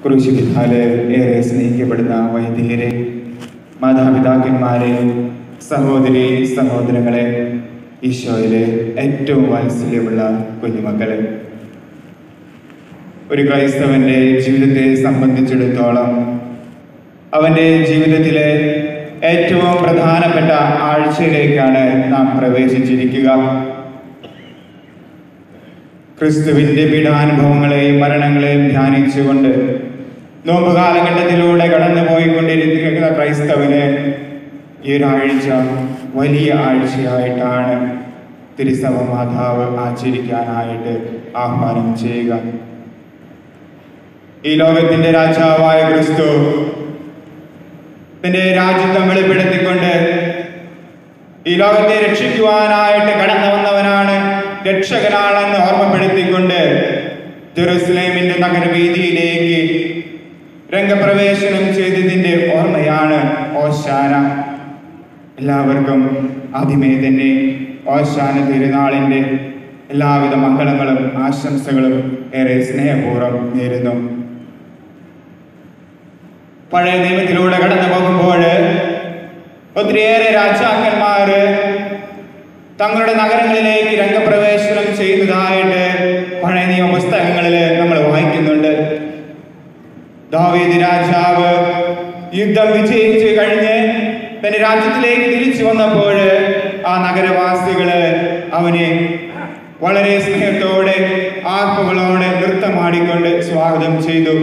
ക്രൂശിതാല് ഏറെ സ്നേഹിക്കപ്പെടുന്ന വൈദികരെ, മാതാപിതാക്കന്മാരെ, സഹോദരി സഹോദരങ്ങളെ, ഈശോയിലെ ഏറ്റവും വാത്സല്യമുള്ള കുഞ്ഞുമക്കളെ, ഒരു ക്രൈസ്തവന്റെ ജീവിതത്തെ സംബന്ധിച്ചിടത്തോളം അവന്റെ ജീവിതത്തിലെ ഏറ്റവും പ്രധാനപ്പെട്ട ആഴ്ചയിലേക്കാണ് നാം പ്രവേശിച്ചിരിക്കുക. ക്രിസ്തുവിന്റെ പീഡാനുഭവങ്ങളെയും മരണങ്ങളെയും ധ്യാനിച്ചുകൊണ്ട് നോമ്പ് കാലഘട്ടത്തിലൂടെ കടന്നുപോയിക്കൊണ്ടിരിക്കുന്ന ക്രൈസ്തവന് ഈ ഒരാഴ്ച വലിയ ആഴ്ചയായിട്ടാണ് തിരുസഭ മാതാവ് ആചരിക്കാനായിട്ട് ആഹ്വാനം ചെയ്യുക. ഈ ലോകത്തിന്റെ രാജാവായ ക്രിസ്തു തന്റെ രാജ്യത്വം വെളിപ്പെടുത്തിക്കൊണ്ട് ഈ ലോകത്തെ രക്ഷിക്കുവാനായിട്ട് കടന്നു വന്നവനാണ്, രക്ഷകനാണെന്ന് ഓർമ്മപ്പെടുത്തിക്കൊണ്ട് ജെറുസലേമിന്റെ നഗരവീതിയിലേക്ക് രംഗപ്രവേശനം ചെയ്തതിന്റെ ഓർമ്മയാണ് ഓശാന. എല്ലാവർക്കും ആദ്യമേ തന്നെ ഓശാന തിരുനാളിന്റെ എല്ലാവിധ മംഗളങ്ങളും ആശംസകളും ഏറെ സ്നേഹപൂർവ്വം നേരുന്നു. പഴയ നിയമത്തിലൂടെ കടന്നു പോകുമ്പോൾ ഒത്തിരിയേറെ രാജാക്കന്മാര് തങ്ങളുടെ നഗരങ്ങളിലേക്ക് രംഗപ്രവേശനം ചെയ്യുന്നതായിട്ട് പഴയ നിയമ പുസ്തകങ്ങളിൽ നമ്മൾ വായിക്കുന്നുണ്ട്. ദാവീദ് രാജാവ് യുദ്ധം വിജയിച്ച് കഴിഞ്ഞ് തന്റെ രാജ്യത്തിലേക്ക് തിരിച്ചു വന്നപ്പോൾ ആ നഗരവാസികള് അവനെ വളരെ സ്നേഹത്തോടെ ആർപ്പുകളോടെ നൃത്തമാടിക്കൊണ്ട് സ്വാഗതം ചെയ്തു.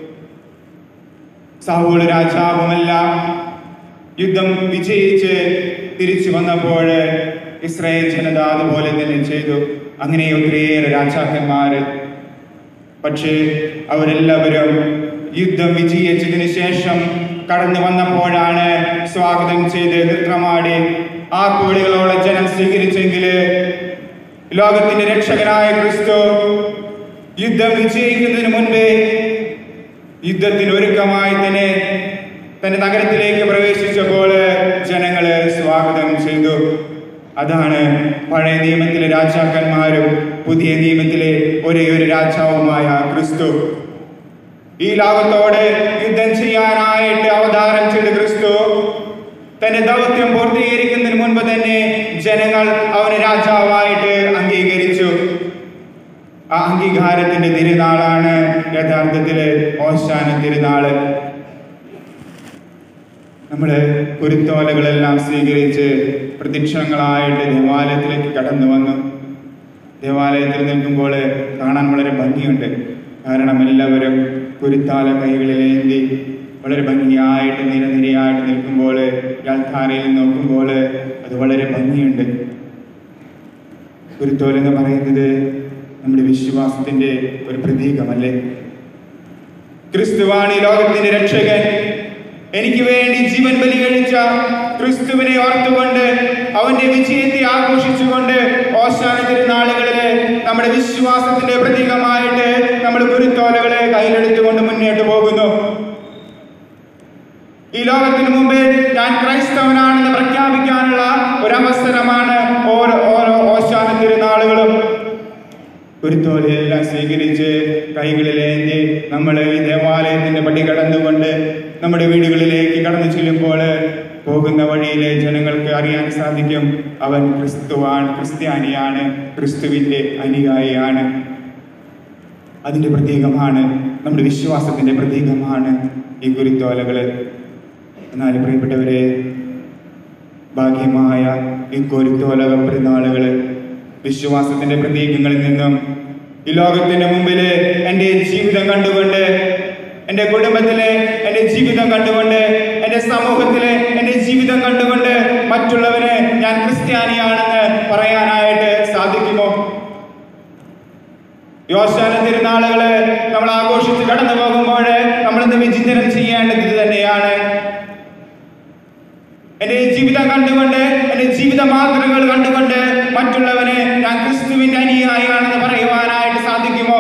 സൗൽ രാജാവുമെല്ലാം യുദ്ധം വിജയിച്ച് തിരിച്ചു വന്നപ്പോൾ ഇസ്രായേൽ ജനത അതുപോലെ തന്നെ ചെയ്തു. അങ്ങനെ ഒത്തിരിയേറെ രാജാക്കന്മാര്. പക്ഷേ അവരെല്ലാവരും യുദ്ധം വിജയിച്ചതിന് ശേഷം കടന്നു വന്നപ്പോഴാണ് സ്വാഗതം ചെയ്ത് നൃത്തമാടി ആർപ്പുവിളികളോടെ ജനം സ്വീകരിച്ചെങ്കില് ലോകത്തിന്റെ രക്ഷകനായ ക്രിസ്തു യുദ്ധം വിജയിക്കുന്നതിന് മുൻപേ യുദ്ധത്തിന് ഒരുക്കമായി തന്നെ തന്റെ നഗരത്തിലേക്ക് പ്രവേശിച്ചപ്പോൾ ജനങ്ങള് സ്വാഗതം ചെയ്തു. അതാണ് പഴയ നിയമത്തിലെ രാജാക്കന്മാരും പുതിയ നിയമത്തിലെ ഒരേ ഒരു രാജാവുമായ ക്രിസ്തു. ഈ ലോകത്തോട് യുദ്ധം ചെയ്യാനായിട്ട് അവതാരം ചെയ്ത ക്രിസ്തു തന്റെ ദൗത്യം പൂർത്തീകരിക്കുന്നതിന് മുൻപ് തന്നെ ജനങ്ങൾ അവനെ രാജാവായിട്ട് അംഗീകരിച്ചു. ആ അംഗീകാരത്തിന്റെ തിരുനാളാണ് യഥാർത്ഥത്തില് ഓശാന തിരുനാള്. നമ്മള് കുരുത്തോലകളെല്ലാം സ്വീകരിച്ച് പ്രദക്ഷിണങ്ങളായിട്ട് ദേവാലയത്തിലേക്ക് കടന്നു വന്നു. ദേവാലയത്തിൽ നിൽക്കുമ്പോൾ കാണാൻ വളരെ ഭംഗിയുണ്ട്. കാരണം എല്ലാവരും കുരുത്താല കൈകളിലേന്തി വളരെ ഭംഗിയായിട്ട് നിരനിരയായിട്ട് നിൽക്കുമ്പോൾ യാൽധാരയിൽ നോക്കുമ്പോൾ അത് വളരെ ഭംഗിയുണ്ട്. കുരുത്തോല എന്ന് പറയുന്നത് നമ്മുടെ വിശ്വാസത്തിന്റെ ഒരു പ്രതീകമല്ലേ? ക്രിസ്തുവാണ് ഈ ലോകത്തിന്റെ രക്ഷകൻ. എനിക്ക് വേണ്ടി ജീവൻ ബലി കഴിച്ച ക്രിസ്തുവിനെ ഓർത്തുകൊണ്ട് അവന്റെ വിജയത്തെ ആഘോഷിച്ചുകൊണ്ട് ഓശാന തിരുനാളുകളില് നമ്മുടെ വിശ്വാസത്തിന്റെ പ്രതീകമായിട്ട് നമ്മൾ കുരുത്തോലകളെ കയ്യിലെടുത്തുകൊണ്ട് മുന്നോട്ട് പോകുന്നു. ഈ ലോകത്തിന് മുമ്പ് ഞാൻ ക്രൈസ്തവനാണെന്ന് പ്രഖ്യാപിക്കാനുള്ള ഒരവസരമാണ് ഓരോ ഓശാന തിരുനാളുകളും. കുരുത്തോലയെല്ലാം സ്വീകരിച്ച് കൈകളിലേന്തി നമ്മൾ ഈ ദേവാലയത്തിന്റെ പടി കടന്നുകൊണ്ട് നമ്മുടെ വീടുകളിലേക്ക് കടന്നു ചെല്ലുമ്പോൾ പോകുന്ന വഴിയിലെ ജനങ്ങൾക്ക് അറിയാൻ സാധിക്കും അവൻ ക്രിസ്തുവാണ്, ക്രിസ്ത്യാനിയാണ്, ക്രിസ്തുവിന്റെ അനുയായിയാണ്. അതിന്റെ പ്രതീകമാണ്, നമ്മുടെ വിശ്വാസത്തിന്റെ പ്രതീകമാണ് ഈ കുരുത്തോലകള്. എന്നാൽ പ്രിയപ്പെട്ടവരെ, ഭാഗ്യമായ ഈ കുരുത്തോലക പെരുന്നാളുകള് വിശ്വാസത്തിന്റെ പ്രതീകങ്ങളിൽ നിന്നും ഈ ലോകത്തിന്റെ മുമ്പില് എൻ്റെ ജീവിതം കണ്ടുകൊണ്ട്, എൻ്റെ കുടുംബത്തിലെ എൻ്റെ ജീവിതം കണ്ടുകൊണ്ട്, എൻ്റെ സമൂഹത്തിലെ എൻ്റെ ജീവിതം കണ്ടുകൊണ്ട് മറ്റുള്ളവരെ ഞാൻ ക്രിസ്ത്യാനിയാണെന്ന് പറയാനായിട്ട് സാധിക്കുമോ? ഓശാന തിരുനാളുകള് നമ്മൾ ആഘോഷിച്ച് കടന്നു പോകുമ്പോൾ നമ്മളിന്ന് വിചിന്തനം ചെയ്യേണ്ടത് ഇത് തന്നെയാണ്. എന്റെ ജീവിതം കണ്ടുകൊണ്ട്, എന്റെ ജീവിത മാതൃകകൾ കണ്ടുകൊണ്ട് മറ്റുള്ളവനെ ഞാൻ ക്രിസ്തുവിന്റെ അനുയായിയാണെന്ന് പറയുവാനായിട്ട് സാധിക്കുമോ?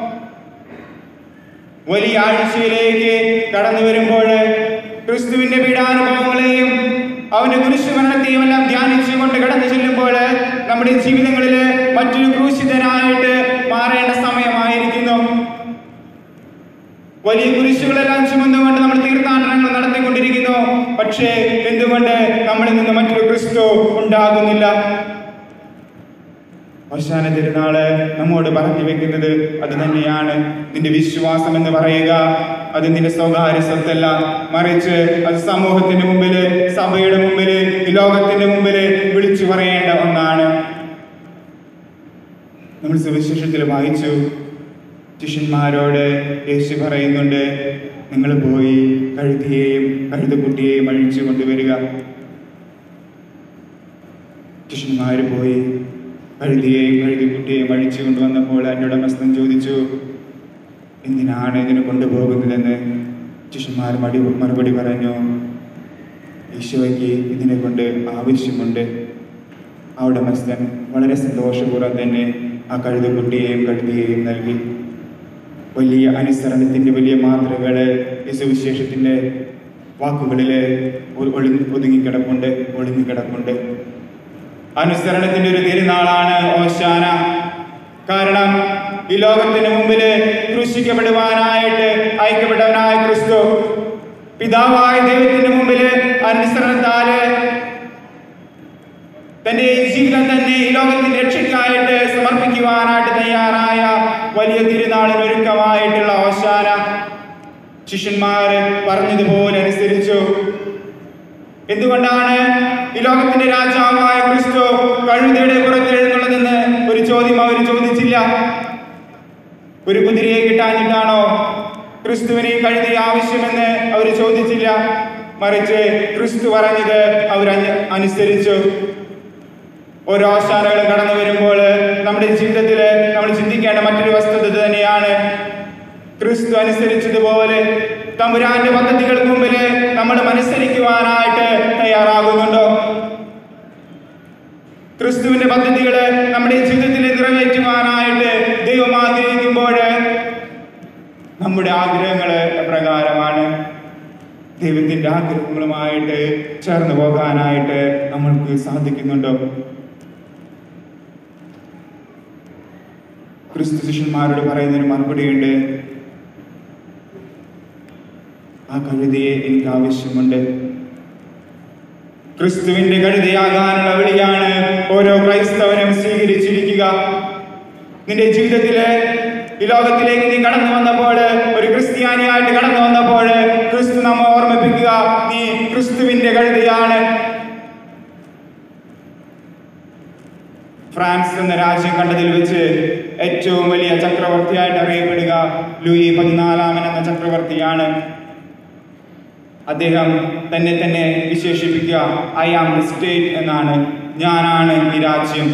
വലിയ ആഴ്ചയിലേക്ക് കടന്നു വരുമ്പോൾ ക്രിസ്തുവിന്റെ പീഡാനുഭവങ്ങളെയും അവന്റെ കുരിശുമരണത്തെയും എല്ലാം ധ്യാനിച്ചുകൊണ്ട് കടന്നു ചെല്ലുമ്പോൾ നമ്മുടെ ജീവിതങ്ങളിൽ മറ്റൊരു ക്രൂശിതനായിട്ട് മാറേണ്ട സമയമായിരിക്കുന്നു. വലിയ കുരിശുകളെല്ലാം ചുമന്നുകൊണ്ട് നമ്മൾ തീർത്ഥാടനങ്ങൾ നടത്തിക്കൊണ്ടിരിക്കുന്നു. പക്ഷേ എന്തുകൊണ്ട് നമ്മളിൽ നിന്ന് മറ്റൊരു ക്രിസ്തു ഉണ്ടാകുന്നില്ല? ഓശാന തിരുനാള് നമ്മോട് പറഞ്ഞു വെക്കുന്നത് അത് തന്നെയാണ്. നിന്റെ വിശ്വാസം എന്ന് പറയുക അത് നിന്റെ സ്വകാര്യ സ്വത്തല്ല, മറിച്ച് അത് സമൂഹത്തിന്റെ മുമ്പില്, സഭയുടെ മുമ്പില്, ലോകത്തിന്റെ മുമ്പില് വിളിച്ചു പറയേണ്ട ഒന്നാണ്. നമ്മൾ സുവിശേഷത്തിൽ വായിച്ചു, ശിഷ്യന്മാരോട് യേശു പറയുന്നുണ്ട്, നിങ്ങൾ പോയി കഴുതിയെയും കഴുതക്കുട്ടിയെയും അഴിച്ചു കൊണ്ടുവരിക. ശിഷ്യന്മാര് പോയി കഴുതിയെയും കഴുതക്കുട്ടിയെയും അഴിച്ചു കൊണ്ടുവന്നപ്പോൾ അതിൻ്റെ ഉടമസ്ഥൻ ചോദിച്ചു, എന്തിനാണ് ഇതിനെ കൊണ്ടുപോകുന്നതെന്ന്. ശിഷ്യന്മാർ മറുപടി പറഞ്ഞു, ഈശോയ്ക്ക് ഇതിനെ കൊണ്ട് ആവശ്യമുണ്ട്. ആ ഉടമസ്ഥൻ വളരെ സന്തോഷപൂർവ്വം തന്നെ ആ കഴുതക്കുട്ടിയെയും കഴുതിയെയും നൽകി. വലിയ അനുസരണത്തിൻ്റെ വലിയ മാതൃകള് ഈ സുവിശേഷത്തിൻ്റെ വാക്കുകളില് ഒളിഞ്ഞുകിടപ്പുണ്ട്. അനുസരണത്തിന്റെ ഒരു തിരുനാളാണ് ഓശാന. കാരണം ഈ ലോകത്തിന് മുമ്പില് ക്രൂശിക്കപ്പെടുവാനായിട്ട് അയക്കപ്പെട്ടവനായ ക്രിസ്തു പിതാവായ ദൈവത്തിന്റെ മുമ്പില് അനുസരണത്താല് തന്റെ ജീവിതം തന്നെ ഈ ലോകത്തിന്റെ രക്ഷയ്ക്കായിട്ട് സമർപ്പിക്കുവാനായിട്ട് തയ്യാറായ വലിയ തിരുനാളിന് ഒരുക്കമായിട്ടുള്ള ഓശാന. ശിഷ്യന്മാര് പറഞ്ഞതുപോലെ അനുസരിച്ചു. എന്തുകൊണ്ടാണ് ഈ ലോകത്തിന്റെ രാജാവായ ക്രിസ്തു കഴുതയുടെ പുറത്ത് എഴുന്നള്ളതെന്ന് ഒരു ചോദ്യം അവർ ചോദിച്ചില്ല. ഒരു കുതിരയെ കിട്ടാഞ്ഞിട്ടാണോ ക്രിസ്തുവിന് കഴുതി ആവശ്യമെന്ന് അവർ ചോദിച്ചില്ല. മറിച്ച് ക്രിസ്തു പറഞ്ഞത് അവർ അനുസരിച്ചു. ഓരോ ഓശാനകൾ കടന്നു വരുമ്പോൾ നമ്മുടെ ജീവിതത്തിൽ നമ്മൾ ചിന്തിക്കേണ്ട മറ്റൊരു വസ്തുത തന്നെയാണ്, ക്രിസ്തു അനുസരിച്ചതുപോലെ തമ്പുരാന്റെ പദ്ധതികൾക്ക് മുമ്പിൽ നമ്മൾ അനുസരിക്കുവാനായിട്ട് തയ്യാറാകുന്നുണ്ടോ? ക്രിസ്തുവിന്റെ പദ്ധതികള് നമ്മുടെ ജീവിതത്തിൽ നിറവേറ്റുവാനായിട്ട് ദൈവം ആഗ്രഹിക്കുമ്പോൾ നമ്മുടെ ആഗ്രഹങ്ങള് പ്രകാരമാണ്. ദൈവത്തിന്റെ ആഗ്രഹങ്ങളുമായിട്ട് ചേർന്ന് പോകാനായിട്ട് നമ്മൾക്ക് സാധിക്കുന്നുണ്ടോ? ക്രിസ്തു ശിഷ്യന്മാരോട് പറയുന്നതിന് മറുപടിയുണ്ട്, ആ കഴുതയെ എനിക്ക് ആവശ്യമുണ്ട്. ക്രിസ്തുവിന്റെ കഴുതയാകാനുള്ള വിളിയാണ് ഓരോ ക്രൈസ്തവനും സ്വീകരിച്ചിരിക്കുക. നിന്റെ ജീവിതത്തില് ഈ ലോകത്തിലേക്ക് നീ കടന്നു വന്നപ്പോൾ, ഒരു ക്രിസ്ത്യാനിയായിട്ട് കടന്നു വന്നപ്പോൾ ക്രിസ്തു നമ്മെ ഓർമ്മിപ്പിക്കുക, നീ ക്രിസ്തുവിന്റെ കഴുതയാണ്. ഫ്രാൻസ് എന്ന രാജ്യം കണ്ടതിൽ വെച്ച് ഏറ്റവും വലിയ ചക്രവർത്തിയായിട്ട് അറിയപ്പെടുക ലൂയി 14 എന്ന ചക്രവർത്തിയാണ്. അദ്ദേഹം തന്നെ വിശേഷിപ്പിക്കുക ഐ ആം ദ സ്റ്റേറ്റ് എന്നാണ്, ഞാനാണ് ഈ രാജ്യം.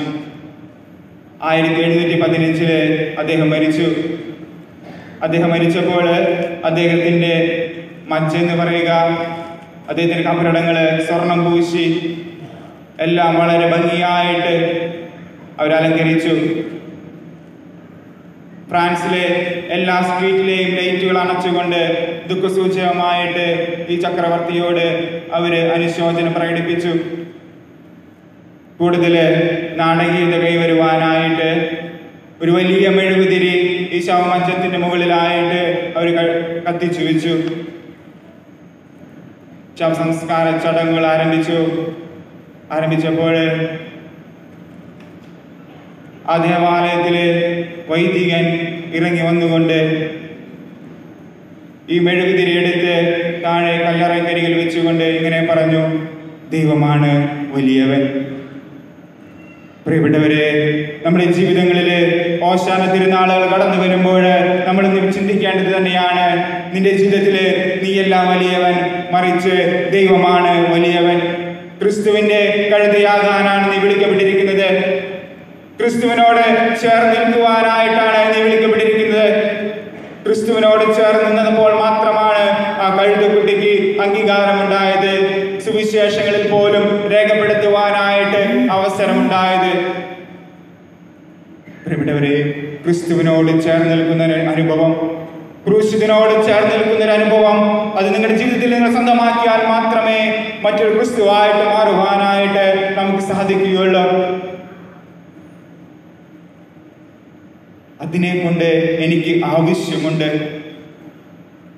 1715 അദ്ദേഹം മരിച്ചു. അദ്ദേഹം മരിച്ചപ്പോൾ അദ്ദേഹത്തിൻ്റെ മജ്ജ എന്ന് പറയുക, അദ്ദേഹത്തിൻ്റെ കബറിടങ്ങള് സ്വർണം പൂശി എല്ലാം വളരെ ഭംഗിയായിട്ട് അവരലങ്കരിച്ചു. ഫ്രാൻസിലെ എല്ലാ സ്ട്രീറ്റിലെയും ലൈറ്റുകൾ അണച്ചുകൊണ്ട് ദുഃഖസൂചകമായിട്ട് ഈ ചക്രവർത്തിയോട് അവര് അനുശോചനം പ്രകടിപ്പിച്ചു. കൂടുതൽ നാടകീയത കൈവരുവാനായിട്ട് ഒരു വലിയ മെഴുകുതിരി ഈ ശവമഞ്ചത്തിന്റെ മുകളിലായിട്ട് അവർ കത്തിച്ചു വെച്ചു. ശവസംസ്കാര ചടങ്ങുകൾ ആരംഭിച്ചപ്പോൾ ആ ദേവാലയത്തില് വൈദികൻ ഇറങ്ങി വന്നുകൊണ്ട് ഈ മെഴുകുതിരി എടുത്ത് താഴെ കല്ലറക്കരികിൽ വെച്ചുകൊണ്ട് ഇങ്ങനെ പറഞ്ഞു, ദൈവമാണ് വലിയവൻ. പ്രിയപ്പെട്ടവരെ, നമ്മുടെ ജീവിതങ്ങളില് ഓശാന തിരുനാളുകൾ കടന്നു വരുമ്പോൾ നമ്മൾ ചിന്തിക്കേണ്ടത് തന്നെയാണ്, നിന്റെ ജീവിതത്തില് നീയല്ല വലിയവൻ, മറിച്ച് ദൈവമാണ് വലിയവൻ. ക്രിസ്തുവിന്റെ കഴുതയാകാനാണ് നീ വിളിക്കപ്പെട്ടിരിക്കുന്നത്. ക്രിസ്തുവിനോട് ചേർന്ന് നിൽക്കുവാനായിട്ടാണ് നീ വിളിക്കപ്പെട്ടിരിക്കുന്നത്. ക്രിസ്തുവിനോട് ചേർന്ന് നിന്നപ്പോൾ മാത്രമാണ് ആ കഴുതക്കുട്ടിക്ക് അംഗീകാരമുണ്ടായത്, സുവിശേഷങ്ങളിൽ പോലും രേഖപ്പെടുത്തുവാനായിട്ട് അവസരമുണ്ടായത്. പ്രിയപ്പെട്ടവരെ, ക്രിസ്തുവിനോട് ചേർന്ന് നിൽക്കുന്ന അനുഭവം, ക്രൂശിതനോട് ചേർന്ന് നിൽക്കുന്ന ഒരു അനുഭവം, അത് നിങ്ങളുടെ ജീവിതത്തിൽ നിങ്ങൾ സ്വന്തമാക്കിയാൽ മാത്രമേ മറ്റൊരു ക്രിസ്തുവായിട്ട് മാറുവാനായിട്ട് നമുക്ക് സാധിക്കുകയുള്ളൂ. അതിനെ കൊണ്ട് എനിക്ക് ആവശ്യമുണ്ട്.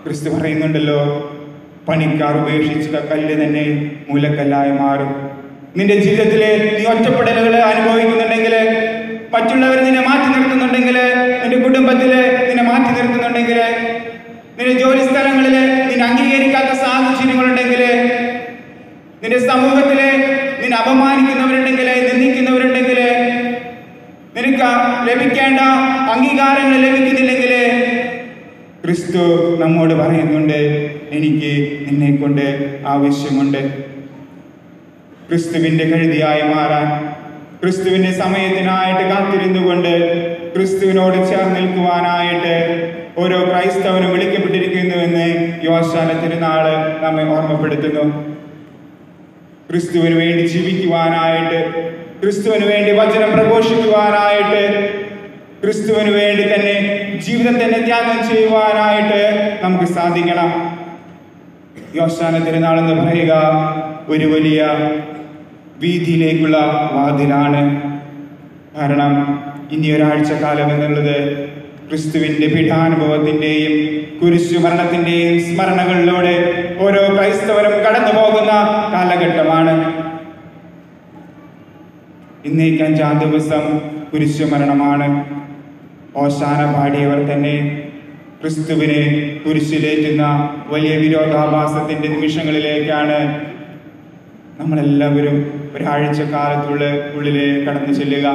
ക്രിസ്തു പറയുന്നുണ്ടല്ലോ, പണിക്കാർ ഉപേക്ഷിച്ച കല്ല് തന്നെ മൂലക്കല്ലായി മാറും. നിന്റെ ജീവിതത്തിൽ നീ ഒറ്റപ്പെടലുകൾ അനുഭവിക്കുന്നുണ്ടെങ്കിൽ, മറ്റുള്ളവർ നിന്നെ മാറ്റി നിർത്തുന്നുണ്ടെങ്കിൽ, നിന്റെ കുടുംബത്തില് നിന്നെ മാറ്റി നിർത്തുന്നുണ്ടെങ്കിൽ, നിന്റെ ജോലി സ്ഥലങ്ങളിൽ നിന്നെ അംഗീകരിക്കാത്ത സാഹചര്യങ്ങളുണ്ടെങ്കിൽ, നിന്റെ സമൂഹത്തില് നിന്നെ അപമാനിക്കുന്നവരുണ്ടെങ്കിൽ, നിന്ദിക്കുന്നവരുണ്ടെങ്കിൽ, നിനക്ക് ലഭിക്കേണ്ട അംഗീകാരങ്ങൾ ലഭിക്കുന്നില്ലെങ്കിൽ, ക്രിസ്തു നമ്മോട് പറയുന്നുണ്ട്, എനിക്ക് നിന്നെ കൊണ്ട് ആവശ്യമുണ്ട്. ക്രിസ്തുവിന്റെ കഴുതിയായി മാറാൻ, ക്രിസ്തുവിന്റെ സമയത്തിനായിട്ട് കാത്തിരുന്നുകൊണ്ട് ക്രിസ്തുവിനോട് ചേർന്ന് നിൽക്കുവാനായിട്ട് ഓരോ ക്രൈസ്തവനും വിളിക്കപ്പെട്ടിരിക്കുന്നുവെന്ന് യോശാന തിരുനാള് നമ്മെ ഓർമ്മപ്പെടുത്തുന്നു. ക്രിസ്തുവിന് വേണ്ടി ജീവിക്കുവാനായിട്ട്, ക്രിസ്തുവിന് വേണ്ടി വചനം പ്രഘോഷിക്കുവാനായിട്ട്, ക്രിസ്തുവിന് വേണ്ടി തന്നെ ജീവിതം തന്നെ ത്യാഗം ചെയ്യുവാനായിട്ട് നമുക്ക് സാധിക്കണം. യോശാന തിരുനാൾ എന്ന് പറയുക ഒരു വലിയ വീതിയിലേക്കുള്ള വാതിലാണ്. കാരണം ഇനി ഒരാഴ്ച കാലം എന്നുള്ളത് ക്രിസ്തുവിന്റെ പീഠാനുഭവത്തിന്റെയും കുരിശുമരണത്തിന്റെയും സ്മരണകളിലൂടെ ഓരോ ക്രൈസ്തവരും കടന്നു പോകുന്ന കാലഘട്ടമാണ്. ഇന്നേക്ക് 5-ാം ദിവസം കുരിശുമരണമാണ്. ഓശാന പാടിയവർ തന്നെ ക്രിസ്തുവിനെ കുരിശിലേറ്റുന്ന വലിയ വിരോധാഭാസത്തിന്റെ നിമിഷങ്ങളിലേക്കാണ് നമ്മളെല്ലാവരും ഒരാഴ്ച കാലത്തുള്ളിലെ കടന്നു ചെല്ലുക.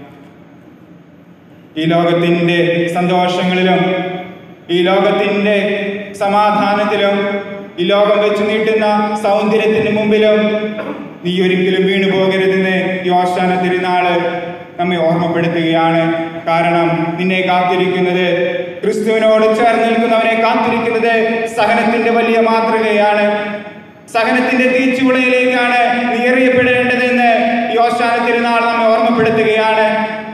ഈ ലോകത്തിന്റെ സന്തോഷങ്ങളിലും, ഈ ലോകത്തിന്റെ സമാധാനത്തിലും, ഈ ലോകം വെച്ച് നീട്ടുന്ന സൗന്ദര്യത്തിന് മുമ്പിലും നീ ഒരിക്കലും വീണു പോകരുതെന്ന് യോശാന തിരുനാള് നമ്മെ ഓർമ്മപ്പെടുത്തുകയാണ്. കാരണം നിന്നെ കാത്തിരിക്കുന്നത്, ക്രിസ്തുവിനോട് ചേർന്ന് നിൽക്കുന്നവനെ കാത്തിരിക്കുന്നത് സഹനത്തിന്റെ വലിയ മാതൃകയാണ്. സഹനത്തിന്റെ തീച്ചുളയിലേക്കാണ് നീ എറിയപ്പെടേണ്ടതെന്ന് യോശാന തിരുനാൾ നമ്മെ ഓർമ്മപ്പെടുത്തുകയാണ്.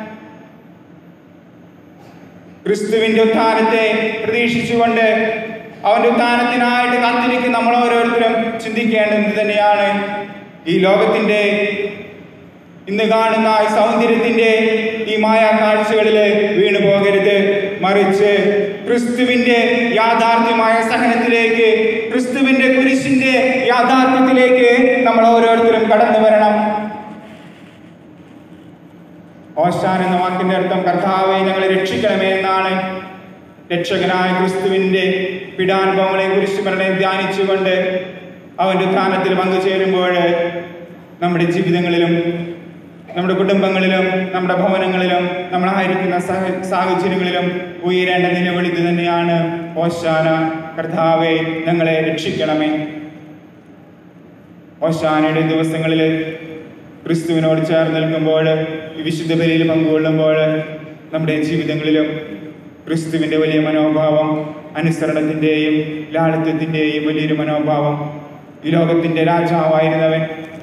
ക്രിസ്തുവിന്റെ ഉത്ഥാനത്തെ പ്രതീക്ഷിച്ചുകൊണ്ട് അവന്റെ ഉത്ഥാനത്തിനായിട്ട് കാത്തിരിക്കുന്ന നമ്മൾ ഓരോരുത്തരും ചിന്തിക്കേണ്ടത് തന്നെയാണ്. ഈ ലോകത്തിന്റെ ഇന്ന് കാണുന്ന ഈ സൗന്ദര്യത്തിന്റെ ഈ മായാ കാഴ്ചകളിൽ വീണു പോകരുത്. മറിച്ച് ക്രിസ്തുവിന്റെ യാഥാർത്ഥ്യമായ സഹനത്തിലേക്ക്, ക്രിസ്തുവിന്റെ കുരിശിന്റെ യാഥാർത്ഥ്യത്തിലേക്ക് നമ്മൾ ഓരോരുത്തരും കടന്നു വരണം. ഓശാന എന്ന വാക്കിന്റെ അർത്ഥം കർത്താവേ ഞങ്ങളെ രക്ഷിക്കണമേ എന്നാണ്. രക്ഷകനായ ക്രിസ്തുവിന്റെ പീഡാനുഭവങ്ങളെ കുരിശുമരണത്തെ ധ്യാനിച്ചുകൊണ്ട് അവന്റെ ഉത്ഥാനത്തിൽ പങ്കുചേരുമ്പോൾ നമ്മുടെ ജീവിതങ്ങളിലും, നമ്മുടെ കുടുംബങ്ങളിലും, നമ്മുടെ ഭവനങ്ങളിലും, നമ്മളായിരിക്കുന്ന സാഹചര്യങ്ങളിലും ഉയരേണ്ട നിലവിളി ഇത് തന്നെയാണ്. ഓശാന, കർത്താവേ ഞങ്ങളെ രക്ഷിക്കണമേ. ഓശാനയുടെ ദിവസങ്ങളിൽ ക്രിസ്തുവിനോട് ചേർന്ന് നിൽക്കുമ്പോൾ, ഈ വിശുദ്ധ ബലിയിൽ പങ്കുകൊള്ളുമ്പോൾ നമ്മുടെ ജീവിതങ്ങളിലും ക്രിസ്തുവിന്റെ വലിയ മനോഭാവം, അനുസരണത്തിന്റെയും ലാളിത്യത്തിന്റെയും വലിയൊരു മനോഭാവം, ഈ ലോകത്തിന്റെ രാജാവായിരുന്നവൻ,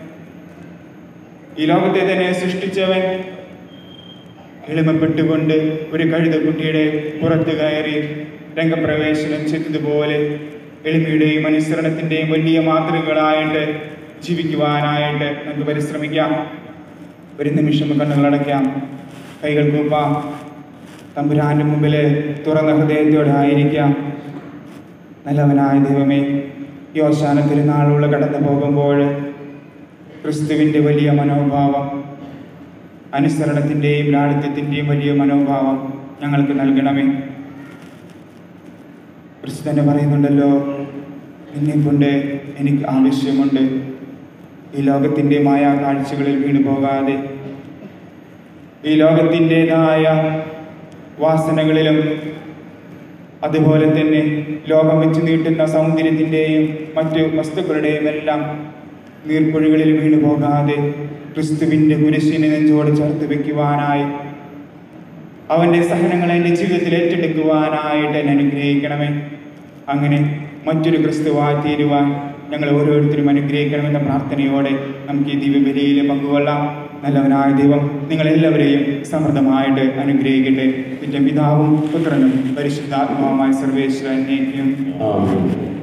ഈ ലോകത്തെ തന്നെ സൃഷ്ടിച്ചവൻ എളിമപ്പെട്ടുകൊണ്ട് ഒരു കഴുതക്കുട്ടിയുടെ പുറത്ത് കയറി രംഗപ്രവേശനം ചെയ്തതുപോലെ എളിമയുടെയും അനുസരണത്തിന്റെയും വലിയ മാതൃകകളായിട്ട് ജീവിക്കുവാനായിട്ട് നമുക്ക് പരിശ്രമിക്കാം. ഒരു നിമിഷം കണ്ണുകളടയ്ക്കാം, കൈകൾ കൂപ്പാം, തമ്പുരാന്റെ മുമ്പിൽ തുറന്ന ഹൃദയത്തോടെ ആയിരിക്കാം. നല്ലവനായ ദൈവമേ, യോശാന തിരുനാളുകൾ കടന്നു പോകുമ്പോൾ ക്രിസ്തുവിൻ്റെ വലിയ മനോഭാവം, അനുസരണത്തിൻ്റെയും ലാളിത്യത്തിൻ്റെയും വലിയ മനോഭാവം ഞങ്ങൾക്ക് നൽകണമേ. ക്രിസ്തു തന്നെ പറയുന്നുണ്ടല്ലോ, നിന്നെക്കൊണ്ട് എനിക്ക് ആവശ്യമുണ്ട്. ഈ ലോകത്തിൻ്റെ മായാ കാഴ്ചകളിൽ വീണു പോകാതെ, ഈ ലോകത്തിൻ്റെതായ വാസനകളിലും അതുപോലെ തന്നെ ലോകം വെച്ച് നീട്ടുന്ന സൗന്ദര്യത്തിൻ്റെയും മറ്റു വസ്തുക്കളുടെയും എല്ലാം നീർപ്പൊഴികളിൽ വീണു പോകാതെ ക്രിസ്തുവിൻ്റെ കുരിശിനെ നെഞ്ചോട് ചേർത്ത് വയ്ക്കുവാനായി, അവൻ്റെ സഹനങ്ങൾ എൻ്റെ ജീവിതത്തിൽ ഏറ്റെടുക്കുവാനായിട്ട് എന്നെ അനുഗ്രഹിക്കണമേ. അങ്ങനെ മറ്റൊരു ക്രിസ്തുവായി തീരുവാൻ ഞങ്ങൾ ഓരോരുത്തരും അനുഗ്രഹിക്കണമെന്ന പ്രാർത്ഥനയോടെ നമുക്ക് ഈ ദിവ്യബലിയിൽ പങ്കുകൊള്ളാം. നല്ലവനായ ദൈവം നിങ്ങളെല്ലാവരെയും സമൃദ്ധമായിട്ട് അനുഗ്രഹിക്കട്ടെ. പിതാവും പുത്രനും പരിശുദ്ധാത്മാവുമായ സർവേശ്വരൻ എന്നേക്കും.